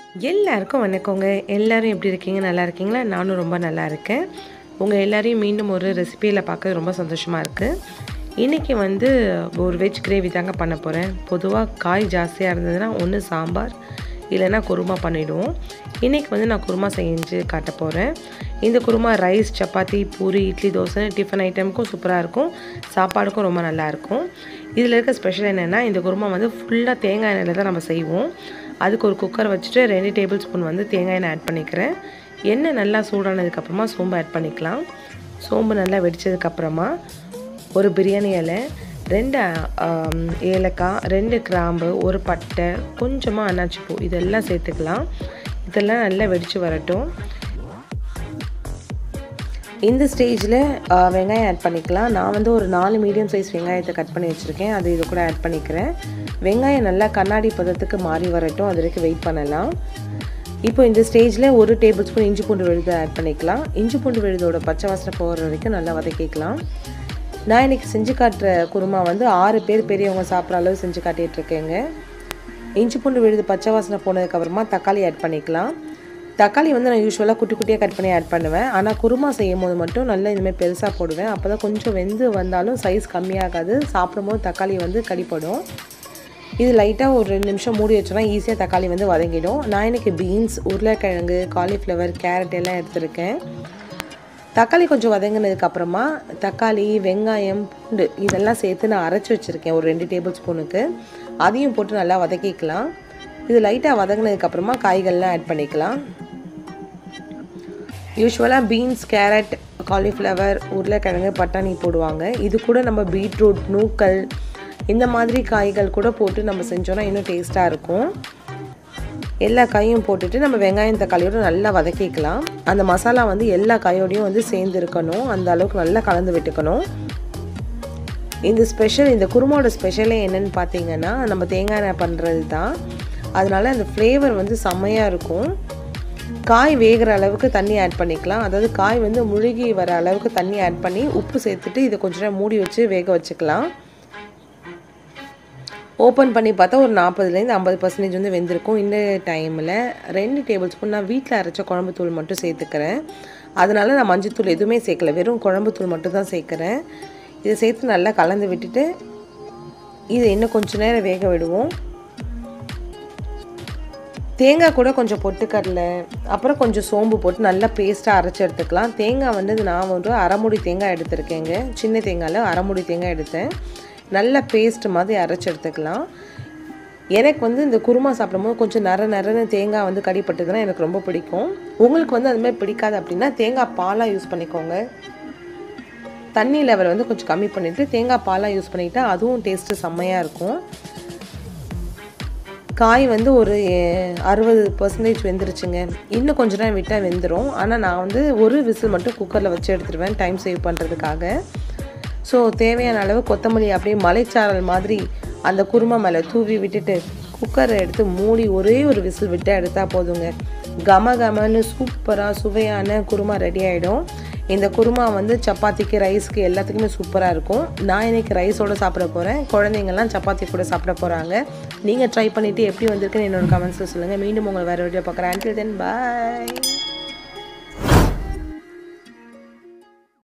எல்லாருக்கும் வணக்கங்க. எல்லாரும் எப்படி இருக்கீங்க? நல்லா இருக்கீங்களா? நானும் ரொம்ப நல்லா இருக்கேன். உங்கள் எல்லாரையும் மீண்டும் ஒரு ரெசிபியில் பார்க்க ரொம்ப சந்தோஷமாக இருக்குது. இன்றைக்கி ஒரு வெஜ் கிரேவி தாங்க பண்ண போகிறேன். பொதுவாக காய் ஜாஸ்தியாக இருந்ததுன்னா ஒன்று சாம்பார் இல்லைன்னா குருமா பண்ணிவிடுவோம். இன்றைக்கி நான் குருமா செஞ்சு காட்ட போகிறேன். இந்த குருமா ரைஸ், சப்பாத்தி, பூரி, இட்லி, தோசை, டிஃபன் ஐட்டமுக்கும் சூப்பராக இருக்கும். சாப்பாடுக்கும் ரொம்ப நல்லாயிருக்கும். இதில் இருக்க ஸ்பெஷல் என்னென்னா, இந்த குருமா ஃபுல்லாக தேங்காய் எண்ணெயில் தான் நம்ம செய்வோம். அதுக்கு ஒரு குக்கர் வச்சுட்டு 2 டேபிள் ஸ்பூன் தேங்காய் எண்ணெய் ஆட் பண்ணிக்கிறேன். எண்ணெய் நல்லா சூடானதுக்கப்புறமா சோம்பு ஆட் பண்ணிக்கலாம். சோம்பு நல்லா வெடித்ததுக்கப்புறமா ஒரு பிரியாணி இலை, 2 ஏலக்காய், 2 கிராம்பு, ஒரு பட்டை, கொஞ்சமாக அன்னாச்சி பூ இதெல்லாம் சேர்த்துக்கலாம். இதெல்லாம் நல்லா வெடித்து வரட்டும். இந்த ஸ்டேஜில் வெங்காயம் ஆட் பண்ணிக்கலாம். நான் ஒரு 4 மீடியம் சைஸ் வெங்காயத்தை கட் பண்ணி வச்சுருக்கேன். அது இது கூட ஆட் பண்ணிக்கிறேன். வெங்காயம் நல்லா கண்ணாடி பதத்துக்கு மாறி வரட்டும். அது வரைக்கும் வெயிட் பண்ணலாம். இப்போ இந்த ஸ்டேஜில் 1 டேபிள் ஸ்பூன் இஞ்சி பூண்டு விழுதை ஆட் பண்ணிக்கலாம். இஞ்சி பூண்டு விழுதோட பச்சை வாசனை போகிற வரைக்கும் நல்லா வதக்கிக்கலாம். நான் இன்றைக்கி செஞ்சு காட்டுற குருமா 6 பேர் பெரியவங்க சாப்பிட்ற அளவு செஞ்சு காட்டிகிட்ருக்கேங்க. இஞ்சி பூண்டு விழுது பச்சை வாசனை போனதுக்கப்புறமா தக்காளி ஆட் பண்ணிக்கலாம். தக்காளி நான் யூஸ்வலாக குட்டி குட்டியாக கட் பண்ணி ஆட் பண்ணுவேன். ஆனால் குருமா செய்யும் போது மட்டும் நல்லா இதுமாதிரி பெருசாக போடுவேன். அப்போ தான் கொஞ்சம் வெந்து வந்தாலும் சைஸ் கம்மியாகாது. சாப்பிடும்போது தக்காளி கடிப்படும். இது லைட்டாக ஒரு 2 நிமிஷம் மூடி வச்சோன்னா ஈஸியாக தக்காளி வதங்கிடும். நான் இன்றைக்கி பீன்ஸ், உருளைக்கிழங்கு, காலிஃப்ளவர், கேரட் எல்லாம் எடுத்துருக்கேன். தக்காளி கொஞ்சம் வதங்கினதுக்கப்புறமா தக்காளி, வெங்காயம், பூண்டு இதெல்லாம் சேர்த்து நான் அரைச்சி வச்சுருக்கேன் ஒரு 2 டேபிள் ஸ்பூனுக்கு. அதையும் போட்டு நல்லா வதக்கிக்கலாம். இது லைட்டாக வதங்கினதுக்கப்புறமா காய்கள்லாம் ஆட் பண்ணிக்கலாம். யூஸ்வலாக பீன்ஸ், கேரட், காலிஃப்ளவர், உருளைக்கிழங்கு, பட்டாணி போடுவாங்க. இது கூட நம்ம பீட்ரூட், நூக்கல் இந்த மாதிரி காய்கள் கூட போட்டு நம்ம செஞ்சோன்னா இன்னும் டேஸ்ட்டாக இருக்கும். எல்லா காயும் போட்டுட்டு நம்ம வெங்காயம் தக்காளியோடு நல்லா வதக்கிக்கலாம். அந்த மசாலா எல்லா காயோடையும் சேர்ந்து இருக்கணும். அந்த அளவுக்கு நல்லா கலந்து விட்டுக்கணும். இந்த குருமாவோட ஸ்பெஷலே என்னென்னு பார்த்தீங்கன்னா, நம்ம தேங்காய் எண்ணெய் பண்ணுறது தான். அதனால் அந்த ஃப்ளேவர் செம்மையாக இருக்கும். காய் வேகிற அளவுக்கு தண்ணி ஆட் பண்ணிக்கலாம். அதாவது காய் முழுகி வர அளவுக்கு தண்ணி ஆட் பண்ணி உப்பு சேர்த்துட்டு இதை கொஞ்சம் நேரம் மூடி வச்சு வேக வச்சுக்கலாம். ஓப்பன் பண்ணி பார்த்தா ஒரு 40% 50% வெந்திருக்கும். இந்த டைமில் 2 டேபிள் ஸ்பூன் நான் வீட்டில் அரைச்ச குழம்பு தூள் மட்டும் சேர்த்துக்கிறேன். அதனால் நான் மஞ்சள் தூள் எதுவுமே சேர்க்கல, வெறும் குழம்பு தூள் மட்டும் தான் சேர்க்குறேன். இதை சேர்த்து நல்லா கலந்து விட்டுட்டு இதை இன்னும் கொஞ்சம் நேரம் வேக விடுவோம். தேங்காய் கூட கொஞ்சம் பொட்டுக்கடலை, அப்புறம் கொஞ்சம் சோம்பு போட்டு நல்லா பேஸ்ட்டாக அரைச்சி எடுத்துக்கலாம். தேங்காய் நான் அரை மூடி தேங்காய் எடுத்துருக்கேங்க. சின்ன தேங்காயில் அரை மூடி தேங்காய் எடுத்தேன். நல்ல பேஸ்ட் மாதிரி அரைச்சி எடுத்துக்கலாம். எனக்கு இந்த குருமா சாப்பிடும்போது கொஞ்சம் நரன்னு தேங்காய் கடிப்பட்டதுன்னா எனக்கு ரொம்ப பிடிக்கும். உங்களுக்கு அதுமாதிரி பிடிக்காது அப்படின்னா தேங்காய் பாலாக யூஸ் பண்ணிக்கோங்க. தண்ணி லெவல் கொஞ்சம் கம்மி பண்ணிவிட்டு தேங்காய் பாலாக யூஸ் பண்ணிக்கிட்டால் அதுவும் டேஸ்ட்டு செம்மையாக இருக்கும். காய் ஒரு 60% வெந்துருச்சுங்க. இன்னும் கொஞ்சம் நேரம் விட்டால் வெந்துடும். ஆனால் நான் ஒரு விசில் மட்டும் குக்கரில் வச்சு எடுத்துருவேன் டைம் சேவ் பண்ணுறதுக்காக. ஸோ தேவையான அளவு கொத்தமல்லி அப்படியே மலைச்சாரல் மாதிரி அந்த குருமா மேலே தூவி விட்டுட்டு குக்கரை எடுத்து மூடி ஒரே ஒரு விசில் விட்டு எடுத்தால் போதுங்க. கமன்னு சூப்பராக சுவையான குருமா ரெடி ஆகிடும். இந்த குருமா சப்பாத்திக்கு, ரைஸ்க்கு எல்லாத்துக்குமே சூப்பராக இருக்கும். நான் இன்றைக்கி ரைஸோடு சாப்பிட போகிறேன். குழந்தைங்கள்லாம் சப்பாத்தி கூட சாப்பிட போகிறாங்க. நீங்கள் ட்ரை பண்ணிவிட்டு எப்படி வந்திருக்குன்னு என்னோட கமெண்ட்ஸில் சொல்லுங்கள். மீண்டும் உங்களை வேறு வீடியோ பார்க்குறேன். Until then, bye.